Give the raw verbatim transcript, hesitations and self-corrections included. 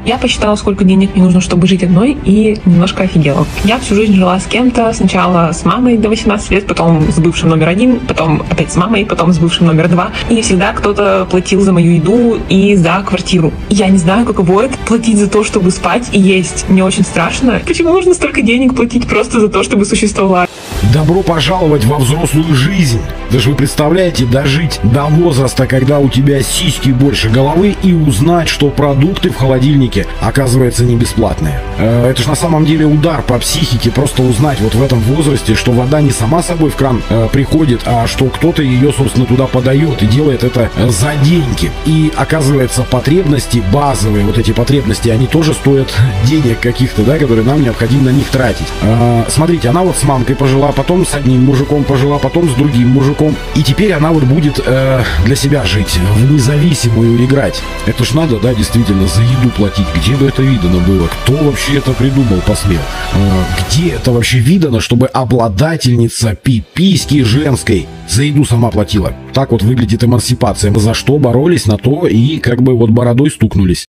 Я посчитала, сколько денег мне нужно, чтобы жить одной, и немножко офигела. Я всю жизнь жила с кем-то, сначала с мамой до восемнадцати лет, потом с бывшим номер один, потом опять с мамой, потом с бывшим номер два. И всегда кто-то платил за мою еду и за квартиру. Я не знаю, каково это платить за то, чтобы спать и есть. Мне очень страшно. Почему нужно столько денег платить просто за то, чтобы существовать? Добро пожаловать во взрослую жизнь. Даже вы представляете, дожить до возраста, когда у тебя сиськи больше головы, и узнать, что продукты в холодильнике, оказывается, не бесплатные. Э, это же на самом деле удар по психике, просто узнать вот в этом возрасте, что вода не сама собой в кран э, приходит, а что кто-то ее, собственно, туда подает и делает это за деньги. И оказывается, потребности базовые, вот эти потребности, они тоже стоят денег каких-то, да, которые нам необходимо на них тратить. Э, смотрите, она вот с мамкой пожила, потом с одним мужиком пожила, потом с другим мужиком. И теперь она вот будет э, для себя жить, в независимую играть. Это ж надо, да, действительно, за еду платить. Где бы это видано было? Кто вообще это придумал, посмел? Э, где это вообще видано, чтобы обладательница пиписьки женской за еду сама платила? Так вот выглядит эмансипация. За что боролись, на то и как бы вот бородой стукнулись.